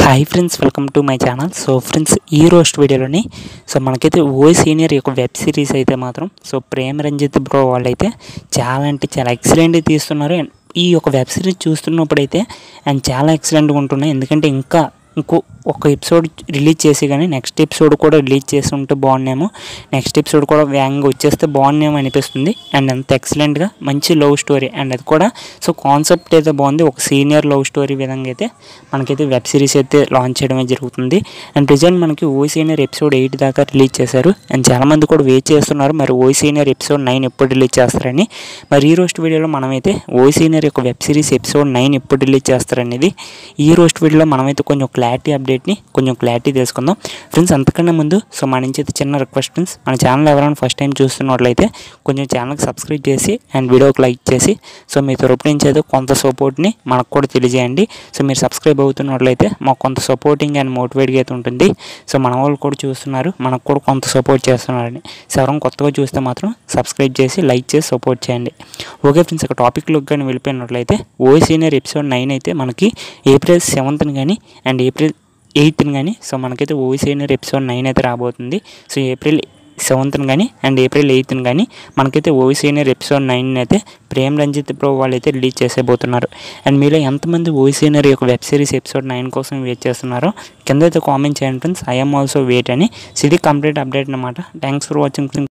Hi friends, welcome to my channel. So friends, ఈ roast వీడియోలోని మనకైతే ఓ సీనియర్ యొక్క వెబ్ సిరీస్ అయితే మాత్రం ప్రేమ్ రంజిత్ బ్రో వాళ్ళైతే చాలా అంటే చాలా ఎక్సలెంట్గా తీస్తున్నారు. అండ్ ఈ యొక్క వెబ్ సిరీస్ చూస్తున్నప్పుడైతే అండ్ చాలా ఎక్సలెంట్గా ఉంటున్నాయి. ఎందుకంటే ఇంకో ఒక ఎపిసోడ్ రిలీజ్ చేసి కానీ నెక్స్ట్ ఎపిసోడ్ కూడా రిలీజ్ చేసి ఉంటే బాగున్నామో, నెక్స్ట్ ఎపిసోడ్ కూడా వేగంగా వచ్చేస్తే బాగున్నామో అనిపిస్తుంది. అండ్ అంత ఎక్సలెంట్గా మంచి లవ్ స్టోరీ అండ్ అది కూడా కాన్సెప్ట్ అయితే బాగుంది. ఒక సీనియర్ లవ్ స్టోరీ విధంగా అయితే మనకైతే వెబ్ సిరీస్ అయితే లాంచ్ చేయడమే జరుగుతుంది. అండ్ ప్రెజెంట్ మనకి ఓ సీనియర్ ఎపిసోడ్ 8 దాకా రిలీజ్ చేశారు. అండ్ చాలామంది కూడా వెయిట్ చేస్తున్నారు మరి ఓ సీనియర్ ఎపిసోడ్ 9 ఎప్పుడు రిలీజ్ చేస్తారని. మరి ఈ రోస్ట్ వీడియోలో మనమైతే ఓ సీనియర్ యొక్క వెబ్ సిరీస్ ఎపిసోడ్ 9 ఎప్పుడు రిలీజ్ చేస్తారనేది ఈ రోస్ట్ వీడియోలో మనమైతే కొంచెం క్లారిటీ తెలుసుకుందాం ఫ్రెండ్స్. అంతకన్నా ముందు మన నుంచి అయితే చిన్న రిక్వెస్ట్ ఫ్రెండ్స్, మన ఛానల్ ఎవరైనా ఫస్ట్ టైం చూస్తున్నట్లయితే కొంచెం ఛానల్కి సబ్స్క్రైబ్ చేసి అండ్ వీడియోకి లైక్ చేసి మీ తరపు నుంచి అయితే కొంత సపోర్ట్ని మనకు కూడా తెలియజేయండి. మీరు సబ్స్క్రైబ్ అవుతున్నట్లయితే మాకు కొంత సపోర్టింగ్ అండ్ మోటివేట్గా అయితే ఉంటుంది. మన వాళ్ళు కూడా చూస్తున్నారు, మనకు కూడా కొంత సపోర్ట్ చేస్తున్నారని. ఎవరైనా కొత్తగా చూస్తే మాత్రం సబ్స్క్రైబ్ చేసి లైక్ చేసి సపోర్ట్ చేయండి. ఓకే ఫ్రెండ్స్, ఒక టాపిక్లోకి కానీ వెళ్ళిపోయినట్లయితే ఓ సీనియర్ ఎపిసోడ్ 9 అయితే మనకి ఏప్రిల్ 7th కానీ అండ్ ఏప్రిల్ 8th కానీ మనకైతే ఓ సీనియర్ ఎపిసోడ్ 9 అయితే రాబోతుంది. ఏప్రిల్ 7th కానీ అండ్ ఏప్రిల్ 8th కానీ మనకైతే ఓ సీనియర్ ఎపిసోడ్ 9 అయితే ప్రేమ్ రంజిత్ బ్రో వాళ్ళు అయితే రిలీజ్ చేసేబోతున్నారు. అండ్ మీలో ఎంతమంది ఓ సీనియర్ యొక్క వెబ్ సిరీస్ ఎపిసోడ్ 9 కోసం వెయిట్ చేస్తున్నారో కింద అయితే కామెంట్ చేయండి ఫ్రెండ్స్. ఐఎమ్ ఆల్సో వెయిట్ అని. ఇది కంప్లీట్ అప్డేట్ అనమాట. Thanks for watching.